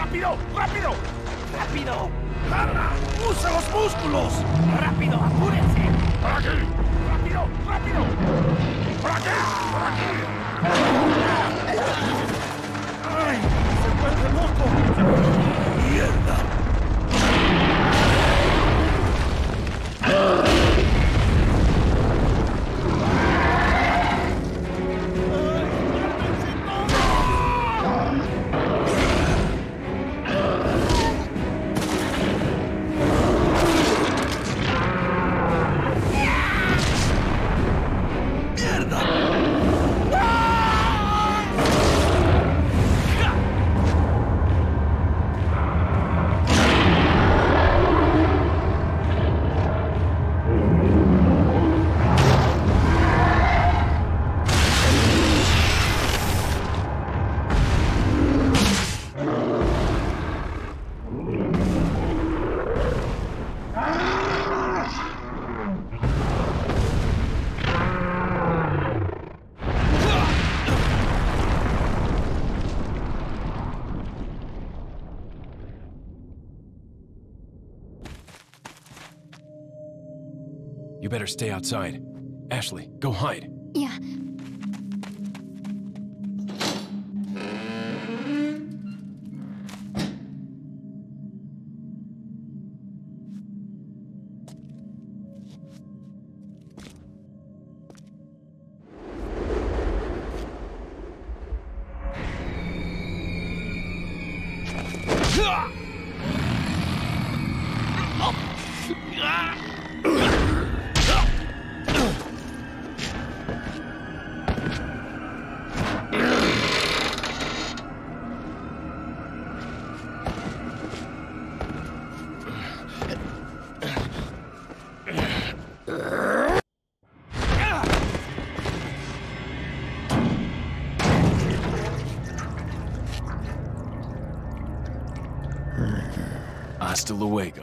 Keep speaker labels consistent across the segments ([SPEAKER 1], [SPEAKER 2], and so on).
[SPEAKER 1] ¡Rápido! ¡Rápido! ¡Rápido! ¡Garra! ¡Usa los músculos! ¡Rápido! ¡Apúrense! ¡Por aquí! ¡Rápido! ¡Rápido! ¡Por aquí! ¡Por aquí! ¡Ay! ¡Se vuelve loco! ¡Mierda!
[SPEAKER 2] You better stay outside. Ashley, go hide.
[SPEAKER 3] Yeah.
[SPEAKER 2] Hasta luego.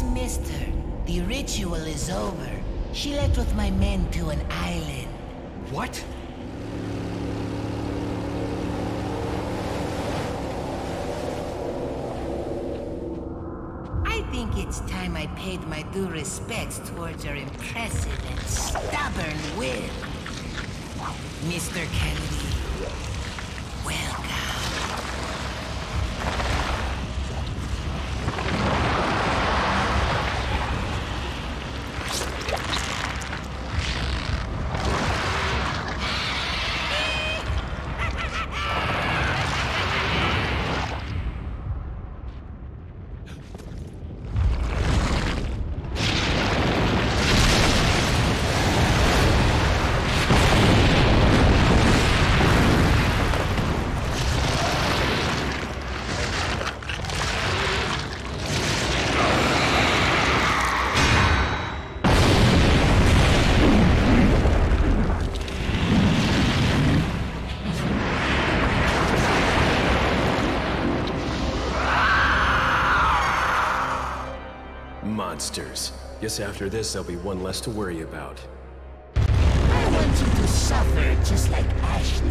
[SPEAKER 3] mister. The ritual is over. She left with my men to an island.
[SPEAKER 1] What?
[SPEAKER 3] I think it's time I paid my due respects towards your impressive and stubborn will. Mr. Kennedy, welcome.
[SPEAKER 2] Monsters. Guess after this, there'll be one less to worry about.
[SPEAKER 3] I want you to suffer just like Ashley.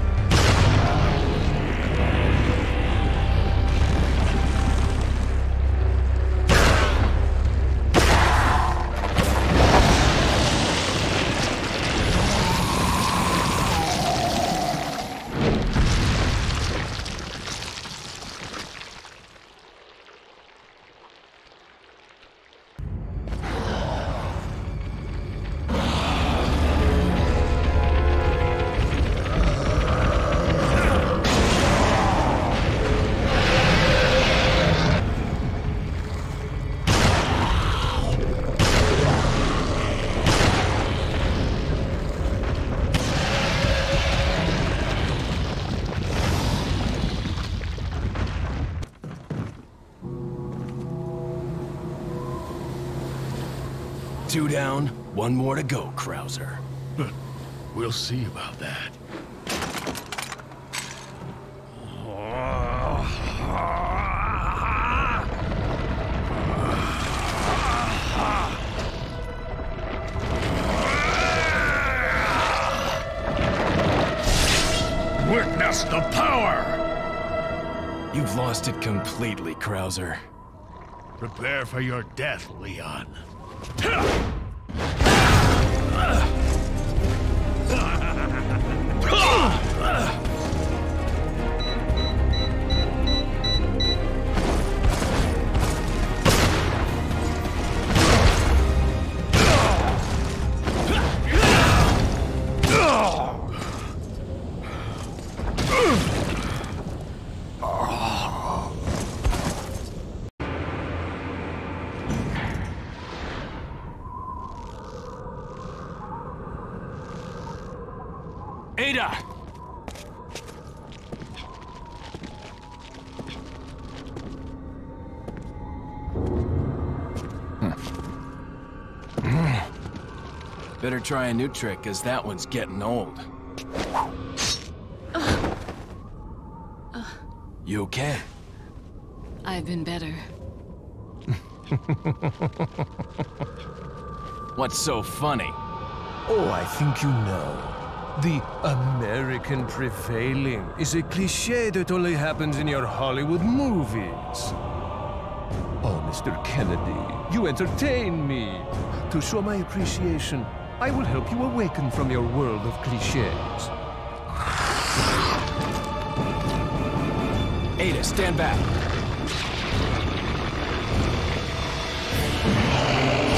[SPEAKER 2] Two down, one more to go, Krauser.
[SPEAKER 1] We'll see about that. Witness the power!
[SPEAKER 2] You've lost it completely, Krauser.
[SPEAKER 1] Prepare for your death, Leon.
[SPEAKER 2] Ada! Better try a new trick, cause that one's getting old. You okay?
[SPEAKER 4] I've been better.
[SPEAKER 2] What's so funny?
[SPEAKER 5] Oh, I think you know. The American prevailing is a cliché that only happens in your Hollywood movies. Oh, Mr. Kennedy, you entertain me. To show my appreciation, I will help you awaken from your world of clichés.
[SPEAKER 2] Ada, stand back.